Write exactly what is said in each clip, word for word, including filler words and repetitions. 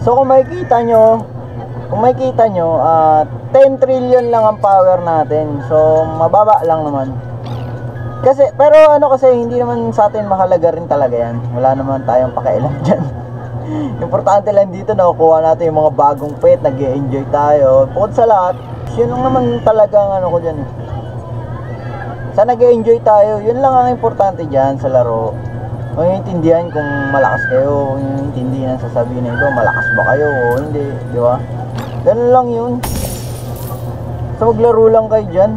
So kung makikita nyo, kung makikita nyo, uh, ten trillion lang ang power natin. So mababa lang naman. Kasi, pero ano kasi, hindi naman sa atin mahalaga rin talaga yan. Wala naman tayong pakialam dyan. Importante lang dito na kukuha natin yung mga bagong pet, nag-e-enjoy tayo. Bukod sa lahat, yun lang naman talagang ano ko dyan eh. Sa nag-e-enjoy tayo, yun lang ang importante dyan sa laro. Kung intindihan kung malakas kayo, kung intindihan sasabihin na ito, malakas ba kayo o hindi, di ba? Ganun lang yun. So maglaro lang kayo dyan.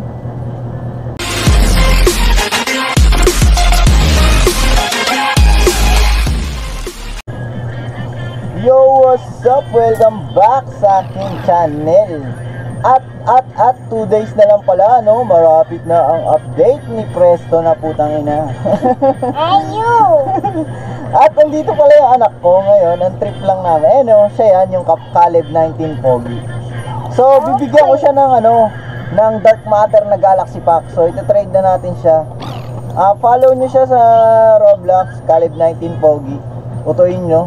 Yo, what's up? Welcome back sa aking channel. At, at, at, two days na lang pala, no? Marapit na ang update ni Presto na putang ina. Ayo! At nandito pala yung anak ko ngayon, ang trip lang namin. Eh, no? Siya yan, yung Caleb nineteen Pogi. So, bibigyan ko siya ng, ano, ng Dark Matter na Galaxy Pack. So, ito-trade na natin siya. Uh, follow nyo siya sa Roblox, Caleb nineteen Pogi. Utuin nyo.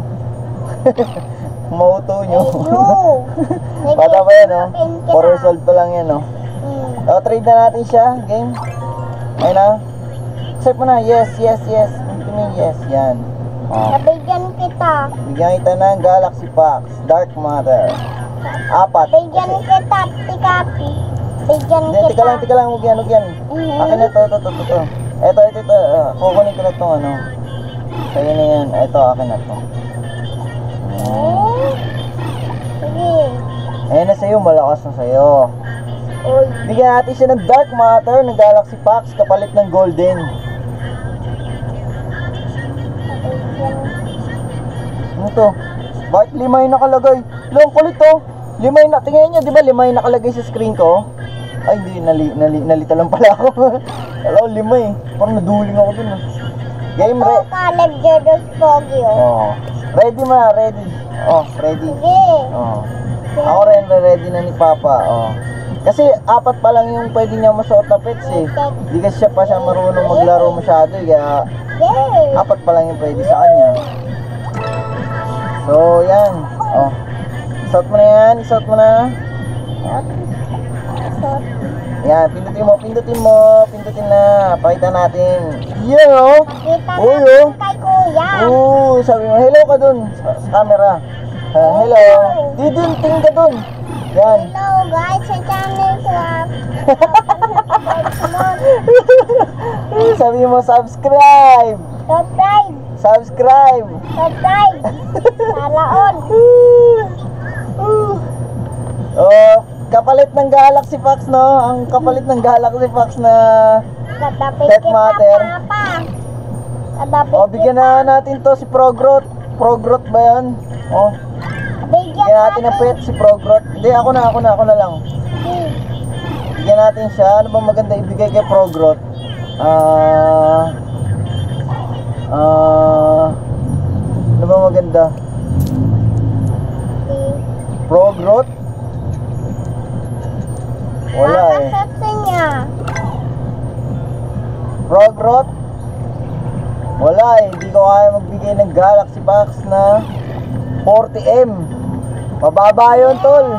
Mauto nyo. Bata pa yan, no? four years old pa lang yan, no? Hmm. So, trade na natin siya. Game. Ayun na. Accept mo na. Yes, yes, yes. Tuming yes. Yan. Oh. Nabigyan kita. Bigyan kita ng Galaxy Packs. Dark Matter. Apat. Bigyan kita, tikapi. Bigyan Hindi, kita. tika lang, tika lang. Huwag yan, huwag yan. Mm-hmm. Akin na ito, ito, ito, ito. Ito, ito, ito. Uh, kukunin ko na itong ano. Sa'yo na yan. Ito, akin na ito. Oh. Sige. Ayan na sa'yo, malakas na sa'yo. Uy. Bigyan natin siya ng Dark Matter ng Galaxy Packs kapalit ng Golden. Ano to? Bakit lima yung nakalagay? Long kulit to. Lima yung, tingnan nyo, di ba lima yung nakalagay sa screen ko? Ay, hindi, nali, nali, nalita lang pala ako. Alam ko, lima eh. Parang naduling ako dun. Game re... Oh, Caleb Jordan Pogi, oh. Oh. Ready ma, ready. Oh, ready. Sige. Oh. Ako rin, ready na ni Papa. Oh. Kasi apat pa lang yung pwede niya masuot na pets eh. Di kasi siya pa siya marunong maglaro masyado eh. Kaya Yes. apat pa lang yung pwede sa kanya. So, yan. Oh. Isuot mo na yan. Isuot mo na. Yan. Pindutin mo. Pindutin mo. Pindutin na. Pakita natin. Yan oh. Kita Uy, natin oh. kay kuya. Oo, sabi mo, hello ka dun sa, sa camera. Uh, hello. Di dun, tingin ka dun. Yan. Hello guys, sa channel ko. Sabi mo, subscribe. Subscribe. Subscribe. Subscribe. Salaon. Oh, kapalit ng Galaxy Packs, no? Ang kapalit ng Galaxy Packs na Tatapit Dark kita, Matter. Papa. Tatapit Oh, bigyan na natin to si Progrot. Progrot ba yan? Oh, Bigyan bigyan natin ng pet si Progrot. Hindi, ako na, ako na, ako na lang. Hmm. Bigyan natin siya. Ano bang maganda ibigay kay Progrot? Ah... Uh, Ah... Uh, ano bang maganda? Progrot? Wala eh. Makasatsa niya. Progrot? Wala eh. Hindi ko kaya magbigay ng Galaxy Packs na forty M. Mababa yun, tol.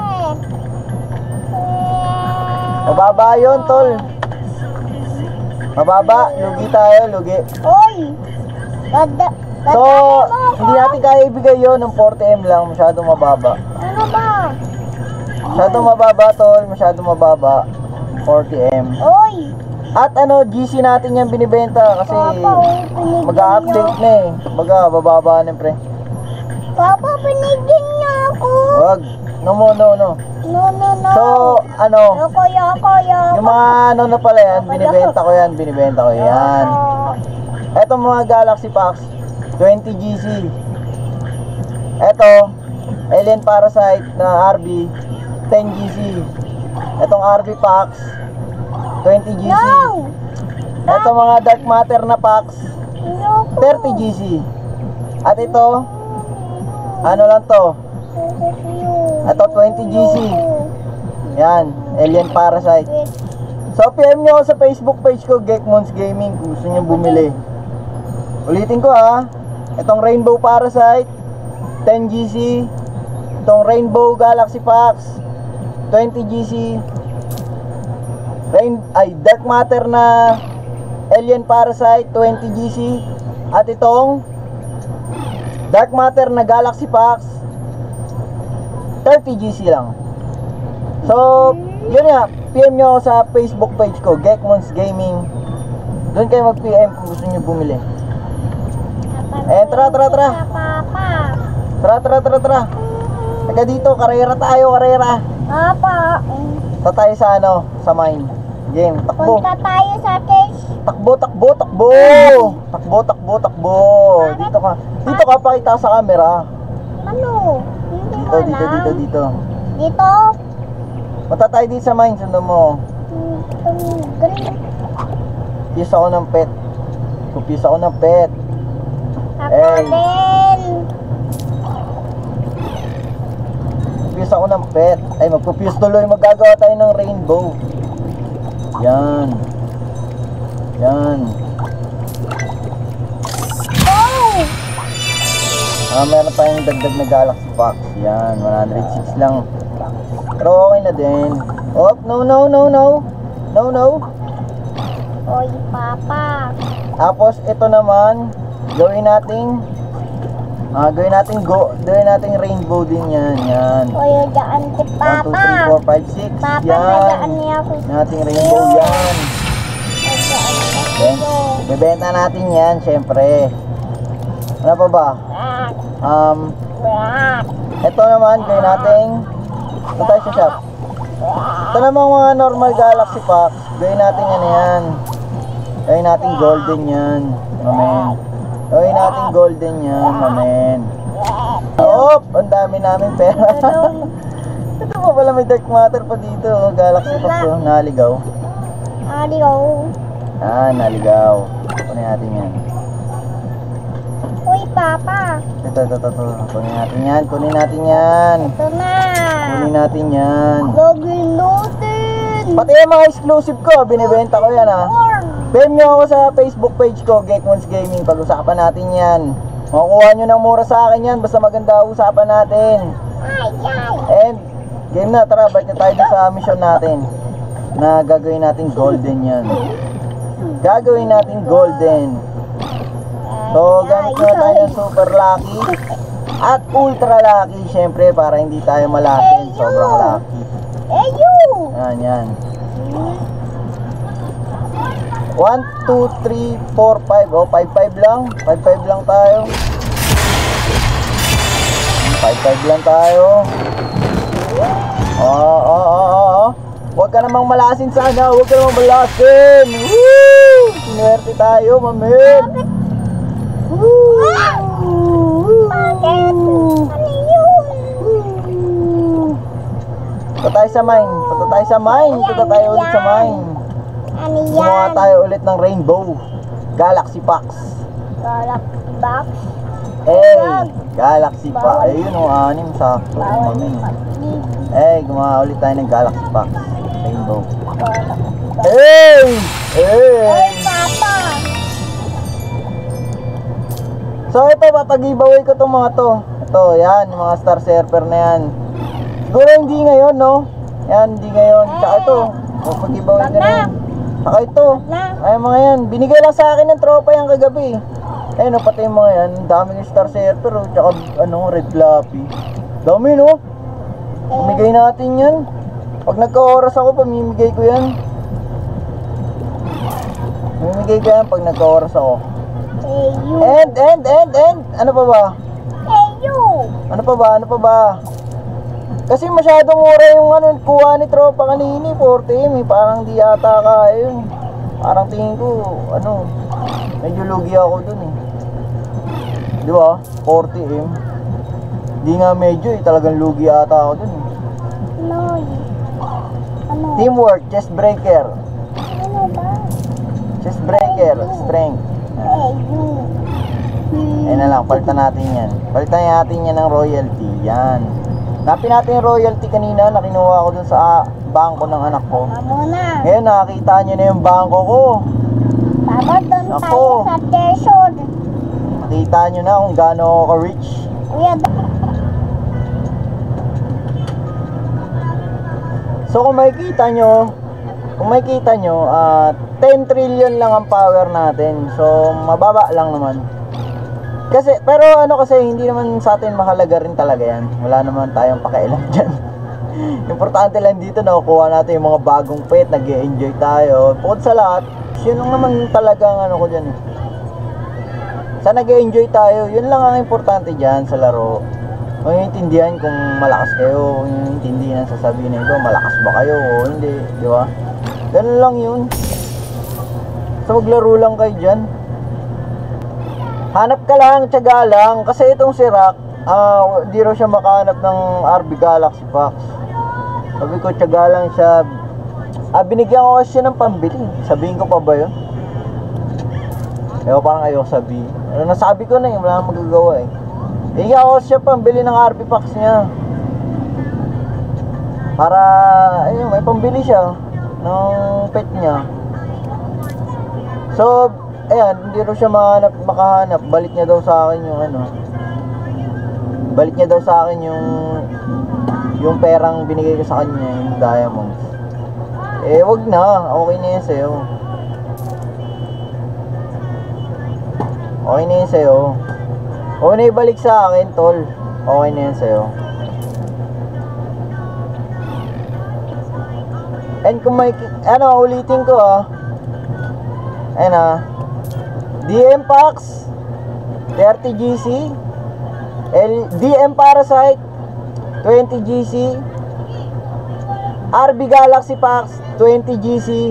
Mababa yun, tol. Mababa. Lugi tayo, lugi. Uy! Dada, So, dadali mo hindi ako. natin kaya ibigay yun ng forty M lang. Masyadong mababa. Ano ba? Masyadong mababa, tol. Masyadong mababa. forty M. Uy! At ano, G C natin yan binibenta kasi Papa, oh, binigyan mag-a-update niya. na eh. Baga, bababa na pre. Papa, binigyan niya ako. Wag. No mo, no, no. No, no, no. So, ano, Yoko, yoko, yoko. yung mga ano na pala yan, binibenta ko yan, binibenta ko yan. Etong mga Galaxy Packs, twenty G C. Eto, Alien Parasite na R B, ten G C. Etong R B Packs, twenty G C. No! Etong mga Dark Matter na packs, Yoko. thirty G C. At ito, ano lang to? Ito, twenty G C. Yan, Alien Parasite. So, P M nyo ako sa Facebook page ko, GheckMondz Gaming, kung gusto nyo bumili. Ulitin ko ha, itong Rainbow Parasite, ten G C, Itong Rainbow Galaxy Packs, twenty G C. Rain, ay, Dark Matter na Alien Parasite, twenty G C. At itong Dark Matter na Galaxy Packs, thirty G C lang. So, yun nga, P M nyo ako sa Facebook page ko, GheckMondz Gaming. Doon kayo mag-P M kung gusto nyo bumili. Eh, tara, tara, tara. Tara, tara, tara, tara. Teka dito, karera tayo, karera. Papa. Punta tayo sa ano, sa mine. Game, takbo. Punta tayo sa cage. Takbo, takbo, takbo. Takbo, takbo, takbo. Dito ka. Dito ka, pakita sa camera. Ano? Hindi Dito, ko dito, alam. dito, dito. Dito? Punta tayo dito sa mine, sundan mo. Hmm, green. Piyes ako ng pet. Kupis ako ng pet. Ako Eh. din. Kupis ako ng pet. Ay, magpupiyes tuloy. Magagawa tayo ng rainbow. Yan. Yan. Oh! Ah, meron tayong dagdag na Galaxy Box. Yan, one hundred six lang. Pero okay na din. Oh, no, no, no, no. No, no. Oy, Papa. Tapos, ito naman, gawin nating, ah, gawin nating go, gawin nating rainbow din yan. Yan. Oy, daan si one, two, Papa. three, four, five, six. Papa, Yan. nadaan niya ako. Nating rainbow yan. Nadaan niya Then, ako. bebenta natin yan, syempre. Ano pa ba? Black, Um, black, ito naman, gawin nating, ito tayo sa shop. Ito namang mga normal Galaxy Packs, gawin natin ano yan. Gawin natin golden yan, amen. Gawin natin golden yan, amen. Oh, ang dami namin pera. Ito pa pala may Dark Matter pa dito, oh. Galaxy Packs, oh, naligaw. adiyo. Ah, naligaw. Kunin natin yan. Uy, Papa. Ito, ito, ito, ito. Kunin natin yan, kunin natin yan. Ito na. Kunin natin yan. Gagawin natin. Pati yung mga exclusive ko, binibenta ko yan ah. P M nyo ako sa Facebook page ko, GheckMondz Gaming. Pag-usapan natin yan. Makukuha nyo ng mura sa akin yan, basta maganda usapan natin. Ay, ay. And, game na, tara, balik na tayo dun sa mission natin. Na gagawin natin golden yan. Gagawin natin golden. So, gamit na tayo ng super lucky at ultra lucky, syempre, para hindi tayo malasin. Sobrang lucky. Eh, you. Yan, yan. one, two, three, four, five. Oh, five, five lang. five, five lang tayo. five, five lang tayo. Oh, oh, oh, oh, oh. Huwag ka namang malasin sana. Huwag ka namang malasin. Woo! Sinuwerte tayo, mamen. Woo! Bakit? Ano yun? Punta tayo sa mine. Punta tayo sa mine. Punta tayo ulit sa mine. Ano Gumawa yan? tayo ulit ng rainbow Galaxy Packs. Galaxy box. Eh, Galaxy Packs. Ayun o, anim sakto. Mamin. Eh, gumawa ulit tayo ng Galaxy Packs. Rainbow. Eh! Oy, Eh! Papa. So ito, papag-giveaway ko itong mga to. Ito, yan, yung mga star surfer na yan. Siguro hindi ngayon, no? Yan, hindi ngayon. Tsaka ito, papag-giveaway ko na yan. Tsaka ito, ay mga yan. Binigay lang sa akin ng tropa yan kagabi. Ayun, no, pati yung mga yan. Dami ng star surfer, oh. Tsaka, ano, red floppy. Dami, no? Pamigay natin yan. Pag nagka-oras ako, pamimigay ko yan. Pamimigay ko yan pag nagka-oras ako. Hey, you. And, and, and, and, ano pa ba? Hey, you. Ano pa ba? Ano pa ba? Kasi masyadong mura yung ano, kuha ni tropa kanini, forty M eh. Parang di yata kaya yun. Parang tingin ko, ano, medyo lugi ako dun eh. Di ba? forty M. Di nga medyo eh, talagang lugi yata ako dun eh. Ano? Ano? Teamwork, chest breaker. Ano ba? Chest breaker, strength. Hey, you. Ayun na lang, palitan natin yan. Palitan natin yan ng royalty. Yan. Napin natin yung royalty kanina na kinuha ko dun sa bangko ng anak ko. Amo na. Ngayon nakakita nyo na yung bangko ko. Papa, doon Ako. tayo sa station. Nakita nyo na kung gaano ako ka-rich. Kuya, So kung makikita nyo, kung makikita nyo, uh, ten trillion lang ang power natin. So mababa lang naman. Kasi, pero ano kasi, hindi naman sa atin mahalaga rin talaga yan. Wala naman tayong pakialam dyan. Importante lang dito na kukuha natin yung mga bagong pet, nag-e-enjoy tayo. Bukod sa lahat, yun lang naman talagang ano ko dyan eh. Sa nag-e-enjoy tayo, yun lang ang importante dyan sa laro. Kung yung intindihan kung malakas kayo, kung yung intindihan sasabihin na ito, malakas ba kayo o hindi, di ba? Ganun lang yun. So maglaro lang kayo dyan. Hanap ka lang, tiyaga lang. Kasi itong si Rock, uh, di raw siya makahanap ng R B Galaxy Packs. Sabi ko, tiyaga lang siya. Ah, binigyan ko kasi siya ng pambili. Sabihin ko pa ba yun? Ewan, parang ayoko sabihin. Ano, nasabi ko na yun, wala akong magagawa eh. Binigyan ko siya pambili ng R B Packs niya. Para, ayun, may pambili siya ng pet niya. So, ayan, hindi raw siya mahanap, makahanap. Balik niya daw sa akin yung ano. Balik niya daw sa akin yung yung perang binigay ko sa kanya, yung diamonds. Eh, wag na. Okay na yun sa'yo. Okay na yun sa'yo. Okay na ibalik sa akin, tol. Okay na yun sa'yo. And kung may, ano, ulitin ko ah. Ayan ah. D M Packs thirty G C, L, D M Parasite twenty G C, R B Galaxy Packs twenty G C,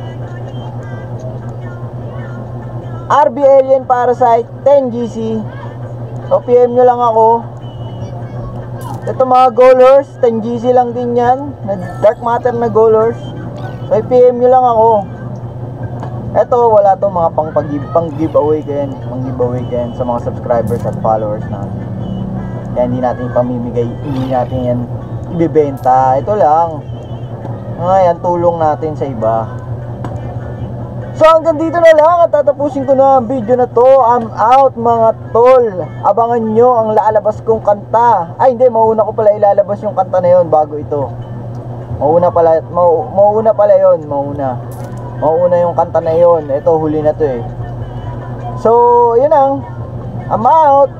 R B Alien Parasite ten G C. O P M nyo lang ako. Ito mga Gold Horse ten G C lang din yan, na Dark Matter na Gold Horse. So i P M nyo lang ako. Ito, wala to mga pang, pang giveaway kayan, pang giveaway kayan sa mga subscribers at followers natin. Kaya hindi natin pamimigay, hindi natin yan ibibenta. Ito lang. Ngayon, tulong natin sa iba. So hanggang dito na lang at tatapusin ko na ang video na to. I'm out mga tol. Abangan nyo ang lalabas kong kanta. Ay hindi, mauna ko pala ilalabas yung kanta na yon bago ito. Mauna pala, mau, mauna pala yon, mauna. Mauna yung kanta na yon. Ito, huli na to eh. So, yun lang. I'm out.